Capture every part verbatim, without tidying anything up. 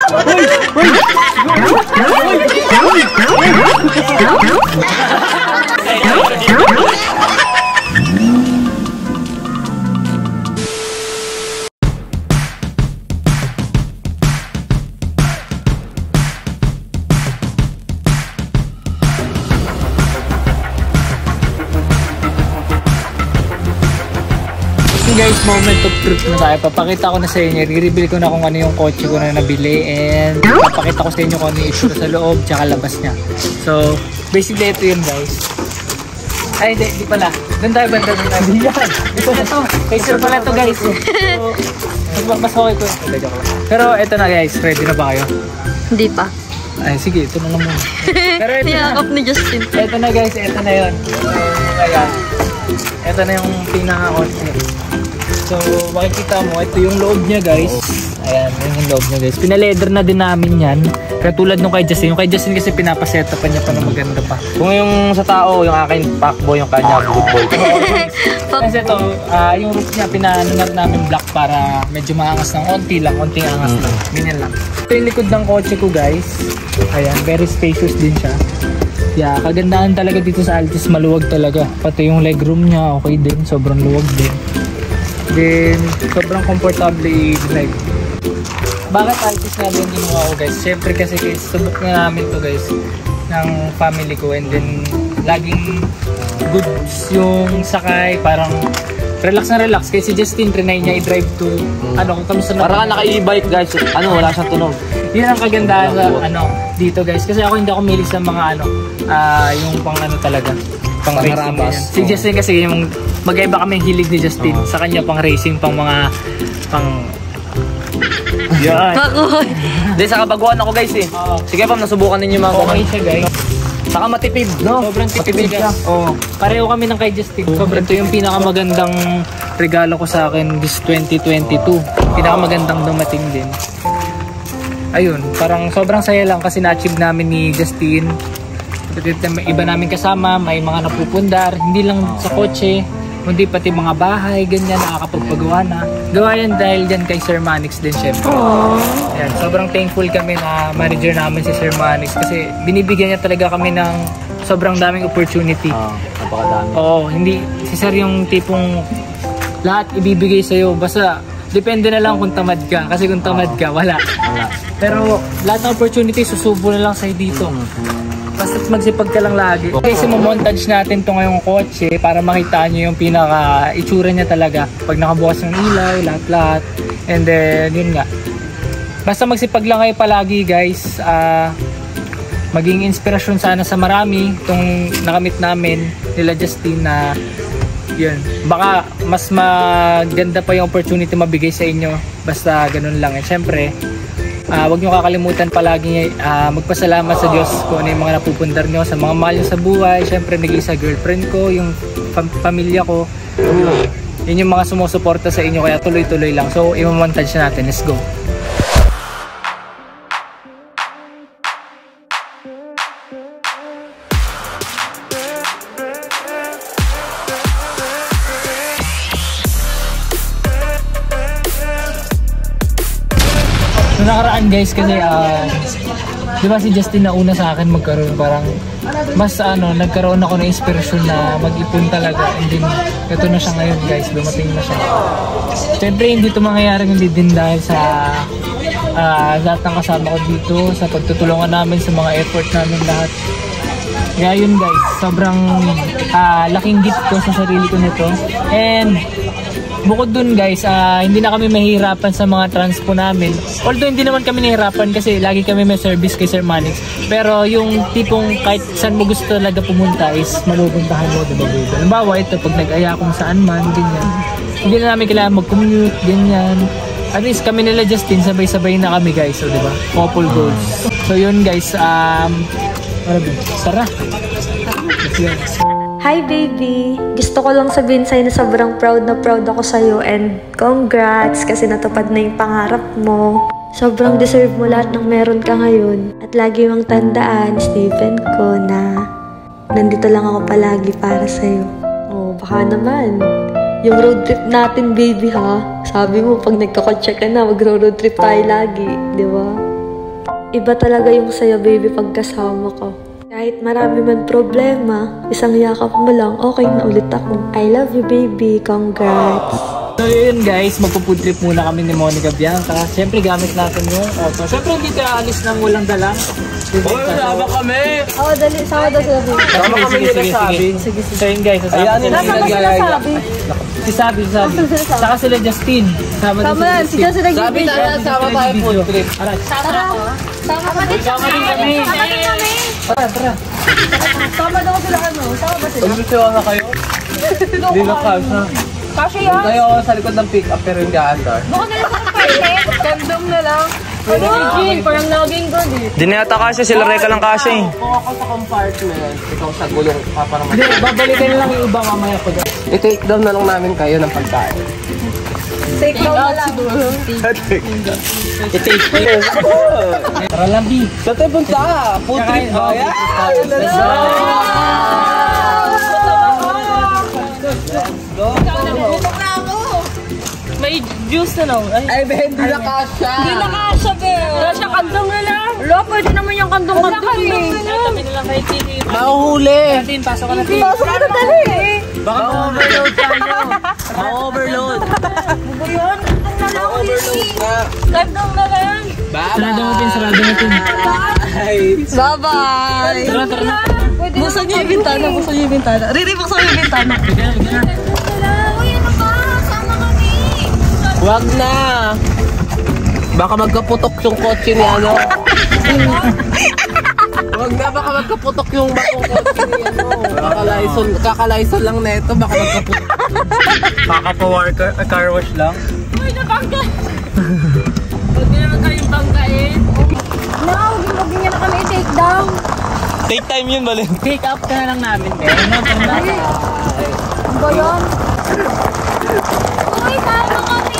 Guys, moment of truth na tayo. Papakita ko na sa inyo, i-reveal ko na kung ano yung kotse ko na nabili, and papakita ko sa inyo kung ano yung issue sa loob tsaka labas niya. So basically ito yun guys. Ay hindi, hindi pala. Doon tayo banda, doon tayo. Ito na to. Picture pala to guys. So mas okay ko. Pero ito na guys, ready na ba kayo? Hindi pa. Ay sige, ito na lang muna. Pero ito na. Ni Justin. Ito na guys, ito na yun. Ayan. Ito na yung pinaka-kotse. So, makikita mo, ito yung loob niya guys. Ayan, yun yung loob niya guys. Pinaleder na din namin yan. Katulad nung kay Justin. Yung kay Justin kasi pinapaseta pa niya pa na maganda pa. Kung yung sa tao, yung akin pakboy, yung kanya good boy. Kasi ito, uh, yung roof niya, pinanunod namin black para medyo maangas ng konti lang. Konting angas mm. lang. Ganyan lang. Ito yung likod ng kotse ko guys. Ayan, very spacious din siya. Yeah, kagandahan talaga dito sa Altis, maluwag talaga. Pati yung legroom niya, okay din. Sobrang luwag din. Then, sobrang comfortable i-drive. Bakit Altis nga din ginawa ko guys? Siyempre kasi subok na namin to guys ng family ko, and then laging goods yung sakay, parang relax na relax. Kasi si Justin, trinay niya i-drive to hmm. ano, kung kamusta na. Parang naka-e-bike guys, ano, wala siyang tunog. Yun ang kagandahan sa ano, dito guys. Kasi ako hindi ako milig sa mga ano, uh, yung pang ano talaga. Pang racing. Si Justin kasi yung magkaiba kami hilig ni Justin. Oh. Sa kanya pang racing, pang mga pang yan. Hindi, sa kabaguhan ako guys eh. Oh. Sige pa, nasubukan ninyo mga okay siya guys. Saka matipid, no? Sobrang tipid siya. Oh. Pareho kami ng kay Justin. Sobrang ito yung pinakamagandang regalo ko sa akin this twenty twenty-two. Pinakamagandang dumating din. Ayun, parang sobrang saya lang kasi na-achieve namin ni Justin. Iba namin kasama, may mga napupundar, hindi lang sa kotse, kundi pati mga bahay, ganyan, nakakapagpagawa na. Gawa yan dahil dyan kay Sir Manix din syempre. Ayan, sobrang thankful kami na manager namin si Sir Manix kasi binibigyan niya talaga kami ng sobrang daming opportunity. Oo, napakadami. Oo, hindi, si Sir yung tipong lahat ibibigay sa'yo, basta depende na lang kung tamad ka, kasi kung tamad ka, wala. wala. Pero lahat ng opportunity susubo na lang sa'yo dito. Basta magsipag ka lang lagi. Okay, so mamontage natin to ngayong kotse para makita nyo yung pinaka itsura niya talaga. Pag nakabukas ng ilaw, lahat-lahat. And then, yun nga. Basta magsipag lang kayo palagi guys. Uh, maging inspirasyon sana sa marami itong nakamit namin nila Justin na yun. Baka mas maganda pa yung opportunity mabigay sa inyo. Basta ganun lang. And syempre, Uh, huwag nyo kakalimutan palagi uh, magpasalamat sa Diyos kung ano yung mga napupundar nyo, sa mga mahal nyo sa buhay. Siyempre nag-isa girlfriend ko, yung pam pamilya ko, uh, yun yung mga sumusuporta sa inyo, kaya tuloy-tuloy lang. So i-montage natin, let's go. So nakaraan guys kasi uh, di ba si Justin na una sa akin magkaroon, parang mas ano, nagkaroon ako ng inspirasyon na mag-ipon talaga, and then ito na siya ngayon guys, dumating na siya. Siyempre hindi ito mangyayari hindi din dahil sa uh, lahat ng kasama ko dito, sa pagtutulungan namin, sa mga effort namin lahat. Kaya yun guys, sobrang uh, laking gift ko sa sarili ko nito. And bukod dun guys, uh, hindi na kami mahihirapan sa mga transpo namin. Although hindi naman kami nahihirapan kasi lagi kami may service kay Sir Manix. Pero yung tipong kahit saan mo gusto talaga pumunta is mapupuntahan mo, diba baby? Halimbawa ito, pag nag-aya kung saan man, ganyan. Hindi na namin kailangan mag-commute, ganyan. At least kami nila Justin, sabay-sabay na kami guys, so diba? Couple goals. So yun guys, um, ano ba? Sara! Hi baby! Gusto ko lang sabihin sa'yo na sobrang proud na proud ako sa'yo, and congrats kasi natupad na yung pangarap mo. Sobrang deserve mo lahat ng meron ka ngayon. At lagi mong tandaan, Steven ko, na nandito lang ako palagi para sa'yo. Oh, baka naman. Yung road trip natin baby ha. Sabi mo pag nagkakotse ka na, mag-road trip tayo lagi. Di ba? Iba talaga yung saya, baby, pagkasama ko. Kahit marami man problema, isang yakap mo lang, okay na ulit ako. I love you, baby. Congrats. So yun guys, magpo-food trip muna kami ni Monica Bianca. Siyempre gamit natin yung auto. Siyempre hindi tayo alis ng walang dala. Hoy, sama kami! Oo, dali. Sama daw sila, baby. Sama kami nila Sabi. Sige, sige. So yun guys, sasama Ayan, sila. Nasaan ba sila, Sabi? Si Sabi, si Sabi. Saka sila Justin. Sama Tama yan, si Justin Sabi nag-ibig. tayo, sama tayo food trip. Tara, Tara, sama ka din sama din kami. Sama din kami. Tara, tara. Sama daw sila, ano? Sama ba sila? Paglusiwa na kayo? Hindi na kasha. Kasya yan. Tayo ako sa likod ng pick-up pero hindi aandar. Buka na lang sa pilot. Kandom na lang. Ano, Jean? Parang naging good eh. Di na yata kasha, sila Reka lang kasha eh. Kung ako sa compartment, ikaw sa gulong ka para Hindi, babalikan na lang yung iba mamaya ko dyan. I-take down na lang namin kayo ng pagkain. Take down na lang. I-take ko yun. Tara lang, B. Saan tayo punta? Food trip ba? Yan! Let's go! May juice na lang. Ay, Ay, be, hindi na kasha! Hindi na kasya, be. wala siya kandong na lang. Wala, pwede naman yung kandong-kandong eh. Tabi na lang kay Tini. Mahuhuli! Natin, pasok ka natin. Pasok ka na dali eh. Baka ma-overload tayo. Ma-overload. Ano yun? Kandong na lang, Lizzy. Kandong na lang. Sarado natin, sarado natin. Bye-bye. Tara, tara na. Buksan niyo yung bintana, buksan niyo yung bintana. Riri, buksan niyo yung bintana. Bigyan na, bigyan na. Uy, ano ba? Sama kami. Wag na! Baka magkaputok yung kotse ni ano. Wag na, baka magkaputok yung bakong kotse ni ano. Kakalaison, kakalaison lang neto, baka magkaputok. Kaka-power car, car wash lang. Uy, nabangga. Huwag na naman kayong banggain. No, huwag niya na kami i-take down. Take time yun, bali. Take up ka na lang namin, eh. Ano, pang nasa. Ano ba yun? Uy, sama kami.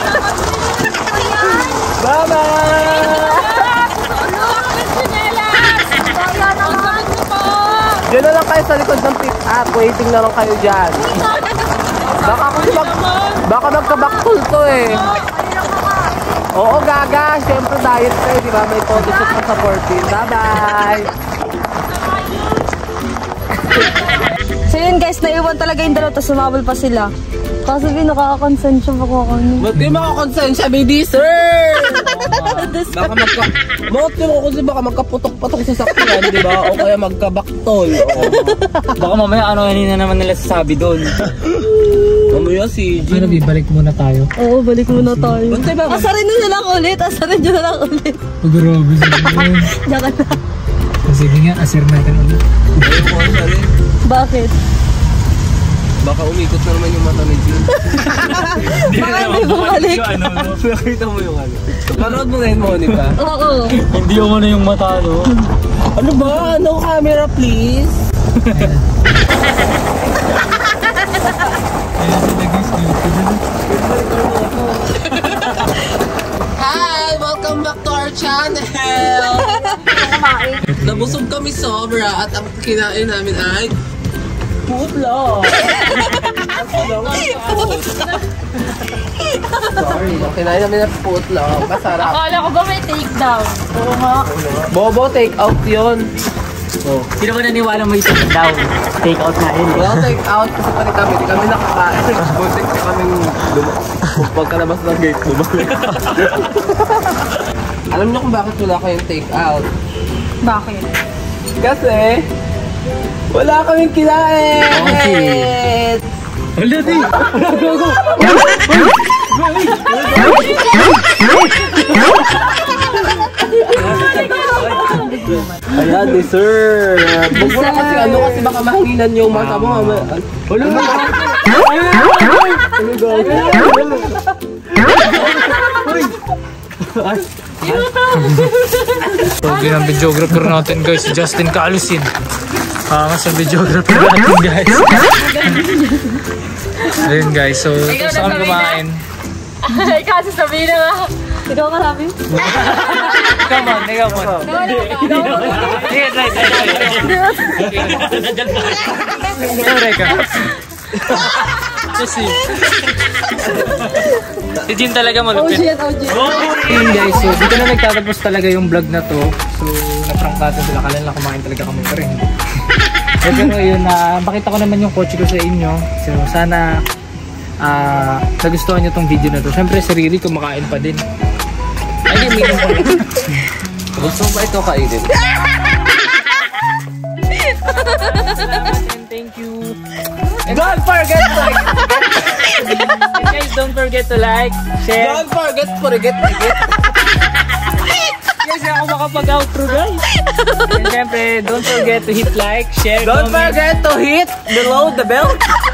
Diyan na lang kayo sa likod ng pick up. Waiting na lang kayo dyan. Baka kasi mag... Baka magkabaktul to eh. Oo, gaga. Siyempre diet kayo, di ba? May photoshoot pa sa fourteen. Bye-bye! So yun guys, naiwan talaga yung dalawa, tapos sumabol pa sila. Kasi sabi, nakaka-consensya pa ko ano. Ba't kayo makakonsensya, baby sir? Baka magka... Bakit yung ako kasi baka magkaputok-patok sa sakyan, di ba? O kaya magkabaktol. O. Baka mamaya ano kanina naman nila sasabi doon. Mamaya si G. Ano, bibalik muna tayo. Oo, balik muna tayo. Bantay ba? Asarin nyo na lang ulit, asarin nyo na lang ulit. Oh, grabe sabihin. Diyan ka na. Sige nga, asir natin ulit. Ayoko ko siya rin. Bakit? Baka umikot na naman yung mata ni G. Baka hindi bumalik. Nakita mo yung ano. Manood mo ngayon, Monica. Oo. Hindi yung ano yung mata, no? Ano ba? No camera, please. Hi! Welcome back to our channel! Nabusog kami sobra at ang kinain namin ay putlo! Sorry, ang kinain namin ay putlo. Masarap. Akala ko ba may take down? Oo nga. Bobo, take out yun. Oh. Sino ba naniwala mo isang down? Take out na yun. Wala take out kasi pati kami, di kami nakakain. Buntik na kaming kung pagkalabas ng gate, bumalik. Alam niyo kung bakit wala kayong take out? Bakit? Kasi wala kaming kinain! Okay. Wala din! Go, go! Ayan ni sir! Huwag mo na kasi ano kasi baka mahanginan yung mata mo. Wala na! Ano go? So, ang videographer natin guys, si Justin Calusin. Ah, sa videographer natin guys. Ayun guys, so gusto kami kumain. Ay, kasi sabihin na nga. Ikaw ka sabi? Come on, come on. Sige, try, try, try. Ikaw, Reka. Kasi si Jin talaga malupit. O G yan, O G. Yun guys, so dito na nagtatapos talaga yung vlog na to. So naprangkata sila, kala nila kumain talaga kami pa rin. So, pero yun, uh, makita ko naman yung kotse ko sa inyo. So sana uh, nagustuhan nyo tong video na to. Siyempre si Riri kumakain pa din. Ay, may ko. Gusto mo ba ito kainin? Thank you. Don't forget to like. And guys, don't forget to like, share. Don't forget to forget forget. Guys, ako makapag-outro guys. And syempre, don't forget to hit like, share, Don't comment. forget to hit below the bell.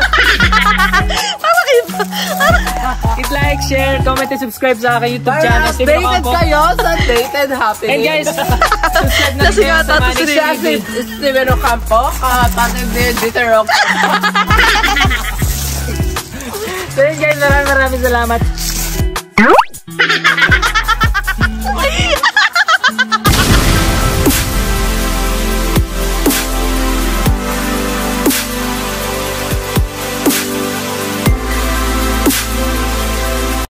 Hit like, share, comment, and subscribe sa aking YouTube Para channel. Steven updated Ocampo. kayo sa Dated Happy. And guys, subscribe na kayo sa Manny Siya si T V. Steven Ocampo, kapatid ni Dieter Ocampo. So yun guys, maraming maraming salamat.